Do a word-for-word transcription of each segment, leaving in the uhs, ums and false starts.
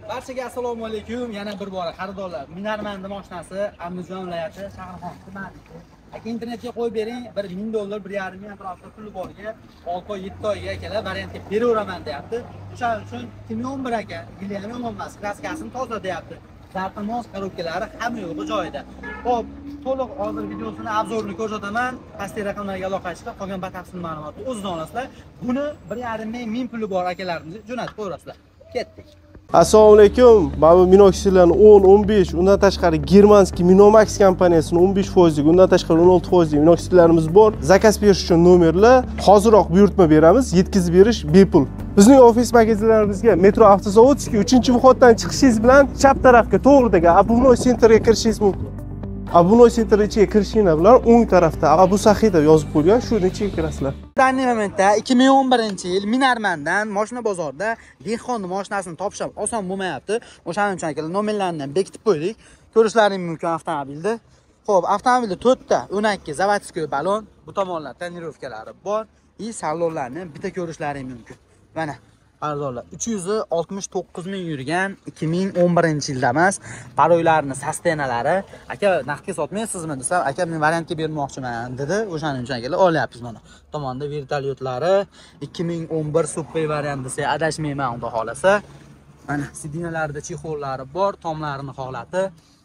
Barchaga assalomu alaykum. Yana bir bora xaridorlar. Minarmand mashinasi Andijon viloyati Shahrixon tumanida. Aka internetga qo'yib bering, bir ming dollar, bir yarim ming atrofida puli borga olti oy, yetti oyga akalar variantga beraveraman deyapti. O'shaning uchun ikki ming o'n bir aka, yili ham yomon emas, kraskasini toza deyapti. Zartamos korobkalari hamma yo'g'i joyida. Xo'p, to'liq hozir videosini, obzorini ko'rsataman. Pastki raqamlarga aloqa qilishda qolgan batafsil ma'lumotni o'zidan olasizlar. Buni bir yarim ming ming puli bor akalarimizni jo'natib qo'yasizlar. Ketdik. Assalomu alaykum. Mana Minoxidlarning o'n o'n besh, undan tashqari Germanskiy Minomax kompaniyasining o'n besh foizlik, undan tashqari o'n olti foizlik Minoxidlarimiz bor. Zakaz berish uchun nomerlar, hoziroq buyurtma beramiz, yetkazib berish bepul. Bizning ofis magazinlarimizga Metro Avtozavodskiy uchinchi vходdan chiqishingiz bilan chap tarafga to'g'ridagi Abunoy Centerga kirishingiz mumkin. Abunoy Center ichiga kirishinglar bilan o'ng tarafda Abu Saxiy deb yozib qo'ygan, shu ichiga kirasizlar. Danli momentda ikki ming o'n birinchi yil Minarmanddan mashina bozorida Dehqonni mashinasini topish ham oson bo'lmayapti. O'shaning uchun akalar nomerlarini ham bekitib qo'ydik. Ko'rishlaring mumkin avtomobilda. Xo'p, avtomobilda to'rtta o'n ikki zavodskiy balon, bu tomonlar tonirovkalari bor. И salonlarni bitta ko'rishlaring mumkin. Mana arzonlar uch yuz oltmish to'qqiz ming yurgan ikki ming o'n birinchi yilda emas. Paroylarni sastenalari aka naqdga sotmaysizmi desam, aka men variantga bermoqchiman dedi. O'shaning uchun akalar olyapmiz mana. Tomonda vertolyotlari ikki ming o'n bir super variant desa adashmayman unda xolasa. Mana sidinalarda chexollari bor, tomlarining holati.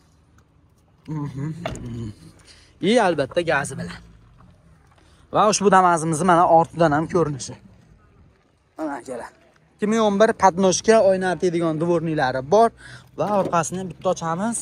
Mhm. И albatta gazi bilan. Va ushbu damazimizni mana ortidan ham ko'rinishi. Mana akalar. ikki ming o'n bir patnoshka o'ynatadigan dvorniklari bor va orqasini bitta ochamiz.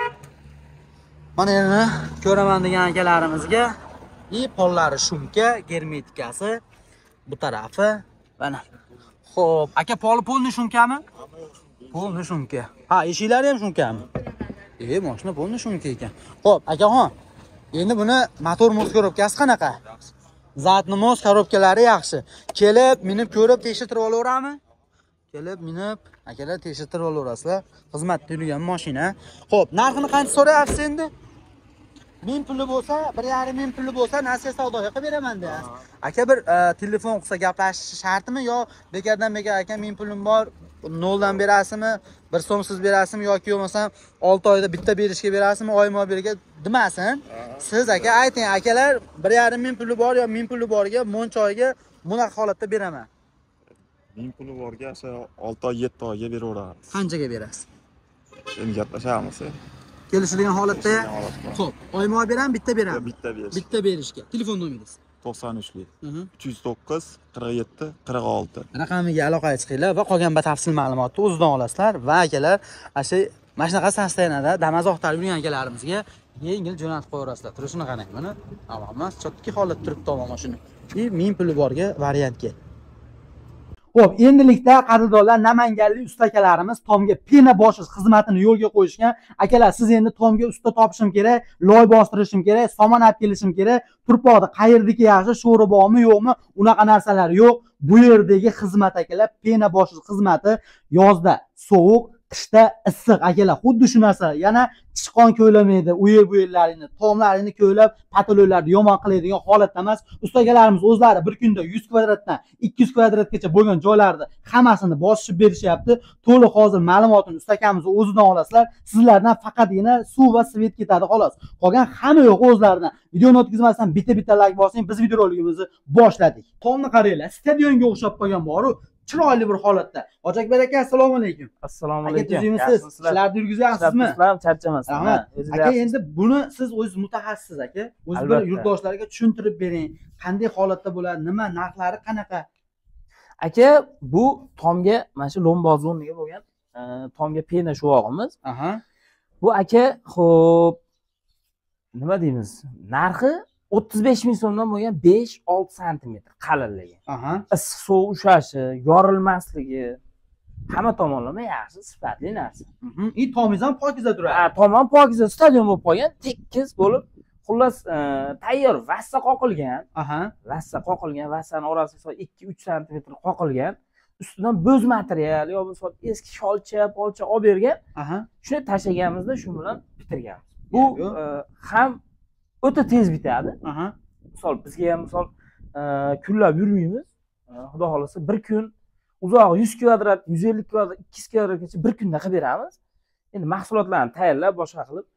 Mana endi ko'raman degan akalarimizga и pollari shumka, germetikasi bu tarafi. Mana. Xo'p, aka poli polni shumkami? Polni shumka. Ha, eshiklari ham shumkami? E, mashina polni shumka ekan. Xo'p, akaxon. Endi buni motor moz korobkasi qanaqa? Zatni moz korobkalari yaxshi. Kelib, minib ko'rib tekshirib olaverami? Kelib, minib, akalar tekshirib olaverasizlar. Xizmatda yurgan mashina. Xo'p, narxini qancha so'rayapsiz endi? ming puli bo'lsa, bir yarim ming puli bo'lsa, nasiya savdoga qilib beraman deyapsiz. Aka bir telefon qilsa gaplashish shartmi yo bekardan bekar aka ming pulim bor, noldan berasizmi, bir so'msiz berasizmi yoki bo'lmasam olti oyda bitta berishga berasizmi, oyma berga demasin. Siz aka ayting, akalar bir yarim ming puli bor yo ming puli borga moncha oyga bunaqa holatda beraman. ming puli borga o'sha olti oy, yetti oyga beraveramiz. Qanchaga berasiz? Endi gaplashamiz. Kelishilgan holatda. Xo'p, oyma beram, bitta beram. Bitta berish. Bitta berishga. Telefon nomeringiz? to'qson uch uch yuz to'qqiz qirq yetti qirq olti. Raqamiga aloqaga chiqinglar va qolgan batafsil ma'lumotni o'zidan olasizlar va akalar, mana mana shunaqa sastenada Damas oqtarib yurgan akalarimizga yengil jo'natib qo'yarasizlar. Turishini qarang mana. Tamom emas, chotki holat turibdi omon mashina. И ming puli borga variantga. Xo'p, endilikda qadrdonlar namanganlik usta akalarimiz tomga pena bosish xizmatini yo'lga qo'yishgan. Akalar, siz endi tomga usta topishim kerak, loy bostirishim kerak, somon olib kelishim kerak. Turpoqda qayerdagi yaxshi, sho'ri bormi, yo'qmi? Unaqa narsalar yo'q. Bu yerdagi xizmat akalar, pena bosish xizmati yozda sovuq, qishda issiq akalar. Xuddi shu narsa. Yana chiqon ko'lamaydi, u yer bu yerlarini, tomlarini ko'lab, patologlarni yomon qiladigan holatda emas. Ustagalarimiz o'zlari bir kunda yuz kvadratdan ikki yuz kvadratgacha bo'lgan joylarni hammasini bosib berishyapti. To'liq hozir ma'lumotini ustakamiz o'zidan olasizlar. Sizlardan faqatgina suv va svet ketadi xolos. Qolgan hamma yo'q o'zlaridan. Videoni o'tkazmasdan bitta-bitta like bosing, biz videorolikimizni boshladik. Tomni qaranglar, stadionga o'xshab qolgan bor-ku. Chiroyli bir holatda. Hojakbek aka, assalomu alaykum. Assalomu alaykum. Tuzimsiz, ishlarni yurgizyapsizmi? Sizlar charchamas. Rahmat. Aka, endi buni siz o'zingiz mutaxassissiz aka. O'z bir yurtdoshlarga tushuntirib bering. Qanday holatda bo'ladi, nima narxlari qanaqa? Aka, bu tomga mana shu lombozoniga bo'lgan tomga pena shuvog'imiz. Aha. Bu aka, xo'p, nima deymiz? Narxi o'ttiz besh ming so'mdan bo'lgan besh olti santimetr qalinligi. Aha. Issiq suv ushashi, yorilmasligi, hamma tomonlama yaxshi, sifatli narsa. Mhm. I tomingiz ham pokiza turadi. Ha, tomon pokiza, stadion bo'lib qolgan, tekis bo'lib, xullas tayyor, vassa qoqilgan. Aha. Vassa qoqilgan, vassani orasiga ikki uch santimetr qoqilgan. Ustidan bo'z material yo bo'lmasa eski sholcha, polcha olib bergan. Aha. Shuni tashlaganimizda shu bilan bitirganmiz. Bu ham o'ta tez bitadi. Misol bizga ham misol kunlab yurmaymiz. Xudo xolasa bir kun Uzog'i yuz kvadrat, yuz ellik kvadrat, ikki yuz kvadratgacha bir kunda qilib beramiz. Endi mahsulotlarni tayyorlab boshqa qilib.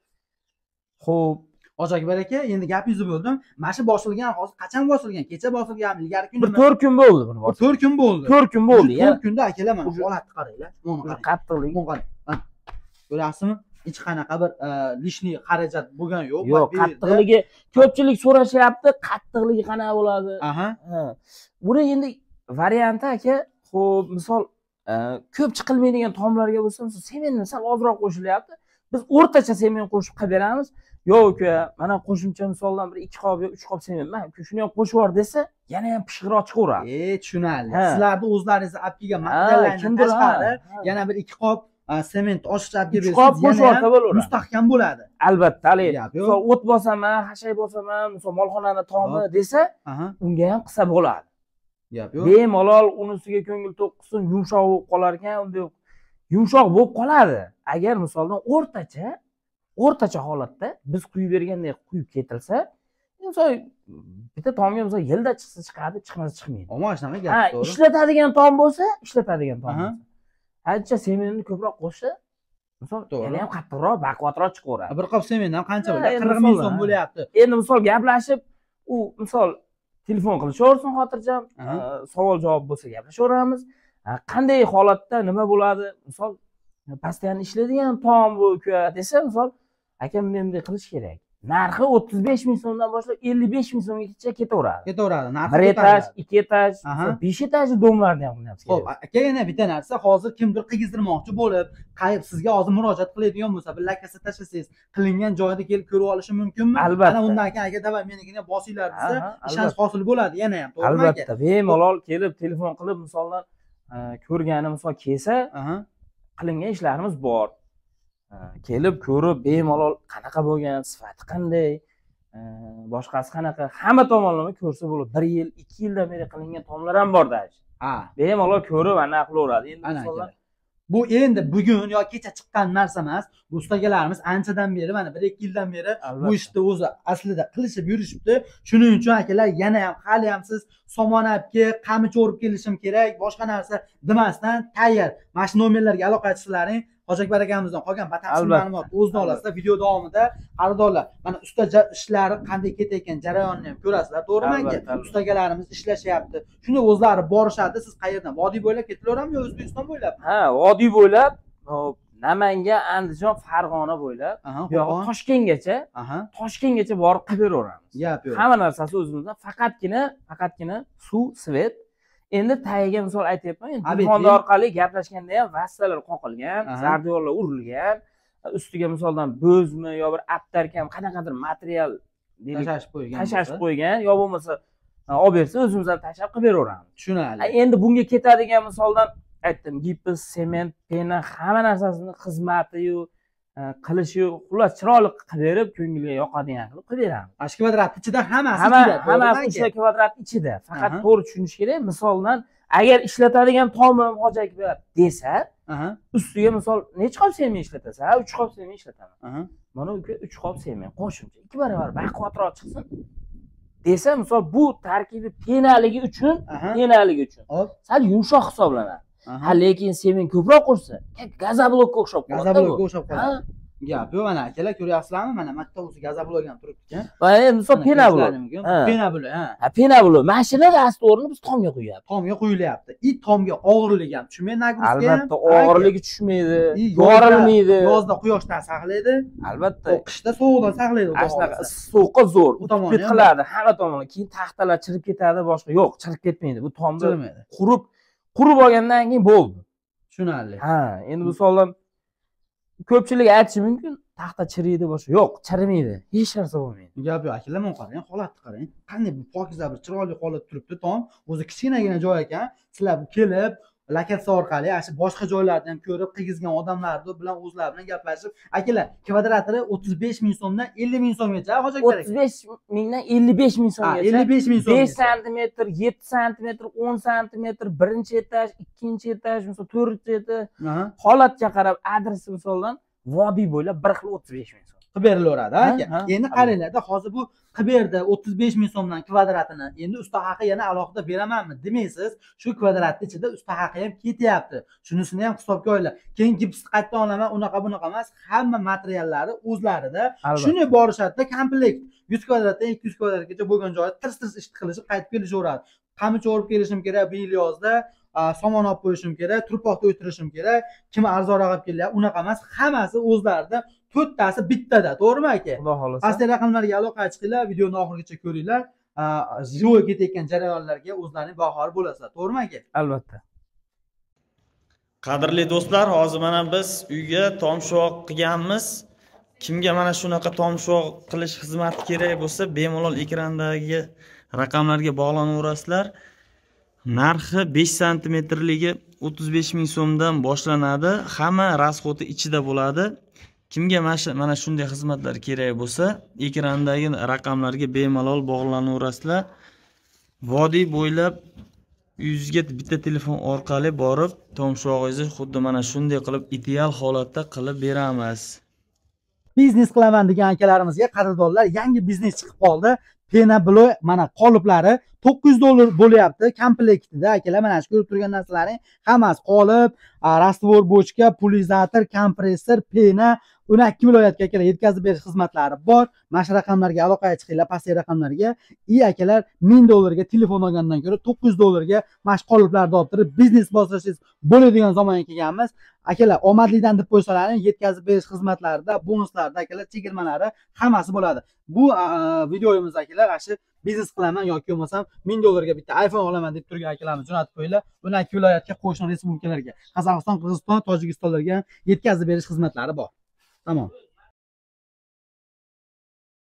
Xo'p, Hoji aka, endi gapingizni bo'ldim. Mana shu bosilgan hozir qachon bosilgan? Kecha bosilganmi, ilgari bir kunmi? to'rt kun bo'ldi buni bosib. to'rt kun bo'ldi. to'rt kun bo'ldi. to'rt kunda akalar mana holatni qaranglar. Mana qarang. Qattiqlik. Mana qarang. Ko'rasizmi? Hech qanaqa bir lishniy xarajat bo'lgan yo'q. Yo'q, qattiqligi ko'pchilik so'rashyapti, qattiqligi qanaqa bo'ladi? Aha. Ha. Buni endi varianti aka, xo'p, misol ko'p chiqilmaydigan taomlarga bo'lsa, misol semenni sal ozroq qo'shilyapti. Biz o'rtacha semen qo'shib qilib beramiz. Yo'q uka, mana qo'shimcha misoldan bir ikki qop yo uch qop semen, mana shuni ham qo'shib yubor desa, yana ham pishiqroq chiqaveradi. E, tushunarli. Sizlarni o'zlaringizni olib kelgan materiallardan tashqari yana bir ikki qop sement oshiqcha olib kelib bersangiz, qo'shib yuborsa bo'laveradi. Mustahkam bo'ladi. Albatta, haligi misol o't bosaman, hashay bosaman, misol molxonani tomi desa, unga ham qilsa bo'ladi. Gap yo'q. Bemalol unisiga ko'ngil to'q qilsin, yumshoq bo'lib qolar ekan, unda yumshoq bo'lib qoladi. Agar misoldan o'rtacha, o'rtacha holatda biz quyib bergandek quyib ketilsa, misol bitta tomga misol yilda chiqsa chiqadi, chiqmasa chiqmaydi. Ammo shunaqa gap Ha, to'g'ri. ishlatadigan tom bo'lsa, ishlatadigan tom. Ancha semenni ko'proq qo'shsa, misol yana ham qattiqroq, baquvvatroq chiqaveradi. Bir qop semendan qancha bo'ladi? qirq ming so'm bo'lyapti. Endi misol gaplashib, u misol telefon qilishaversin xotirjam, savol javob bo'lsa gaplashaveramiz. Qanday holatda nima bo'ladi? Misol pastdan ishlaydigan tom bu uka desa, misol aka bunday qilish kerak. Narxi o'ttiz besh ming so'mdan boshlab ellik besh ming so'mgacha ketaveradi. Ketaveradi. Narxi bir etaj, ikki etaj, besh etajli domlarni ham qilyapmiz. Xo'p, aka yana bitta narsa, hozir kimdir qilgizdirmoqchi bo'lib, qayib sizga hozir murojaat qiladigan bo'lsa, bir lakasi tashlasangiz, qilingan joyda kelib ko'rib olishi mumkinmi? Albatta. Mana undan keyin aka davay menigina bosinglar desa, ishonch hosil bo'ladi yana ham, to'g'rimi aka? Albatta, bemalol kelib telefon qilib misoldan ko'rgani misol kelsa, qilingan ishlarimiz bor. Kelib ko'rib bemalol qanaqa bo'lgan, sifati qanday, boshqasi qanaqa, hamma tomonlama ko'rsa bo'ladi. bir yil, ikki yildan beri qilingan tomlar ham bor-da. Ha, bemalol ko'rib aniq qilaveradi. Endi misollar bu endi bugun yo kecha chiqqan narsa emas. Bu ustagalarimiz anchadan beri, mana bir ikki yildan beri bu ishni o'zi aslida qilishib yurishibdi. Shuning uchun akalar yana ham hali ham siz somon olib kel, qamish o'rib kelishim kerak, boshqa narsa demasdan tayyor. Mana shu nomerlarga aloqa qilsalaring, Hoji Akbar akamizdan qolgan batafsil ma'lumotni o'zida olasizlar. Video davomida xaridorlar mana usta ishlari qanday ketayotgan jarayonni ham ko'rasizlar, to'g'rimi aka? Ustagalarimiz ishlashyapti. Shuni o'zlari borishadi. Siz qayerdan? Vodiy bo'ylab ketaverammi yo O'zbekiston bo'ylab? Ha, vodiy bo'ylab, Namangan, Andijon, Farg'ona bo'ylab, yo'q Toshkentgacha, Toshkentgacha borib qilib beraveramiz. Gap yo'q. Hamma narsasi o'zimizdan, faqatgina, faqatgina suv, svet. Endi tagiga misol aytyapman, endi telefonda orqali gaplashganda ham vassalar qoqilgan, zardiyorlar urilgan, ustiga misoldan bo'zmi yo bir aptarkam qanaqadir material tashashib qo'ygan. Tashashib qo'ygan, yo bo'lmasa olib bersa o'zimizdan tashab qilib beraveramiz. Tushunarli. Endi bunga ketadigan misoldan aytdim, gips, sement, pena, hamma narsasini xizmati-yu, qilishi, xullas chiroyli qilib berib, ko'ngilga yoqadigan qilib qilib beramiz. Ash kvadrat ichida hammasi ichida. Hammasi ichida kvadrat ichida. Faqat to'g'ri tushunish kerak. Misoldan agar ishlatadigan tomim Hoji Akbar desa, ustiga misol necha qop semen ishlatasiz? Ha, uch qop semen ishlataman. Mana uka uch qop semen qo'shimcha ikki barobar baquvvatroq chiqsin desa, misol bu tarkibi penaligi uchun, penaligi uchun sal yumshoq hisoblanadi. Ha, lekin semen ko'proq qo'shsa, gazoblokka o'xshab qoladi. Gazoblokka o'xshab qoladi. Gap yo'q, mana akalar ko'ryapsizlarmi? Mana bitta o'zi gazoblok ham turibdi-ku. Va endi misol pena bo'ladi. Pena bo'ladi, ha. Ha, pena bo'ladi. Mashina asli o'rnini biz tomga qo'yapmiz. Tomga qo'yilyapti. I tomga og'irligi ham tushmaydi, nagruzka ham. Albatta, og'irligi tushmaydi, yorilmaydi. Yozda quyoshdan saqlaydi. Albatta. Qishda sovuqdan saqlaydi. Shunaqa sovuqqa zo'r. O'tib qiladi hamma tomonga. Keyin taxtalar chirib ketadi, boshqa yo'q, chirib ketmaydi. Bu tomda qurib, qurib olgandan keyin bo'ldi. Tushunarli. Ha, endi misoldan ko'pchilik aytishi mumkin, taxta chiriydi boshqa. Yo'q, chirimaydi. Hech narsa bo'lmaydi. Gap yo'q, akalar, men qarang, holatni qarang. Qanday bu pokiza bir chiroyli holat turibdi tom. O'zi kichkinagina joy ekan. Sizlar kelib, lokatsiya orqali shu boshqa joylardan ham ko'rib, qilgizgan odamlar bilan o'zlari bilan gaplashib, akalar, kvadrati o'ttiz besh ming so'mdan ellik ming so'mgacha, Hoji Akbar aka. o'ttiz besh mingdan ellik besh ming so'mgacha. ellik besh ming so'm. besh santimetr, yetti santimetr, o'n santimetr, birinchi etaj, ikkinchi etaj, misol to'rtinchi etaj. Holatga qarab adresi misoldan vodiy bo'ylab bir xil o'ttiz besh ming so'm. qilib berilaveradi Ha, aka. ha. Endi qaranglarda, hozir bu qilib berdi o'ttiz besh ming so'mdan kvadratini. Endi usta haqi yana alohida beramanmi demaysiz. Shu kvadratning ichida usta haqi ham ketyapti. Shunisini ham hisobga oling. Keyin gipsni qayerdan olaman, unaqa bunaqa emas. Hamma materiallari o'zlarida. Albatta. Shuni borishadi komplekt. yuz kvadratdan ikki yuz kvadratgacha bo'lgan joyda tirs-tirs ish qilishib qaytib kelishaveradi. Qamichi o'rib kelishim kerak bu yil yozda. Somon olib qo'yishim kerak, turpoqda o'tirishim kerak, kim arzonroq olib kelyapti, unaqa emas, hammasi o'zlarida, to'rttasi bittada, to'g'rimi aka? Xudo xolasa. Pastki raqamlarga aloqa chiqinglar, videoni oxirigacha ko'ringlar. Jivoy ketayotgan jarayonlarga o'zlarining bahori bo'lasizlar, to'g'rimi aka? Albatta. Qadrli do'stlar, hozir mana biz uyga tomshuvoq qilganmiz. Kimga mana shunaqa tomshuvoq qilish xizmati kerak bo'lsa, bemalol ekrandagi raqamlarga bog'lanaverasizlar. Narxi besh santimetrligi o'ttiz besh ming so'mdan boshlanadi. Hamma rasxoti ichida bo'ladi. Kimga mana shunday xizmatlar kerak bo'lsa, ekrandagi raqamlarga bemalol bog'lanaverasizlar. Vodiy bo'ylab yuzga bitta telefon orqali borib, tomshug'ingizni xuddi mana shunday qilib ideal holatda qilib beramiz. Biznes qilaman degan akalarimizga qadrdonlar, yangi biznes chiqib qoldi. Pena bloy mana qoliplari to'qqiz yuz dollar bo'lyapti komplektida akalar. Mana shu ko'rib turgan narsalarning hammasi qolip, rastvor bochka, pulizator, kompressor, pena o'n ikki viloyatga akalar yetkazib berish xizmatlari bor. Mana shu raqamlarga aloqaga chiqinglar, pastki raqamlarga. I akalar ming dollarga telefon olgandan ko'ra to'qqiz yuz dollarga mana shu qoliplarni olib turib biznes boshlasangiz bo'ladigan zamonga kelganmiz. Akalar omadlidan deb qo'ysalaring, yetkazib berish xizmatlarida, bonuslarda akalar chegirmalari hammasi bo'ladi. Bu videomiz akalar shu biznes qilaman yoki bo'lmasam ming dollarga bitta iPhone olaman deb turgan akalarimiz jo'natib qo'yinglar. o'n ikki viloyatga, qo'shni respublikalarga, Qozog'iston, Qirg'iziston, Tojikistonlarga yetkazib berish xizmatlari bor. Tamam.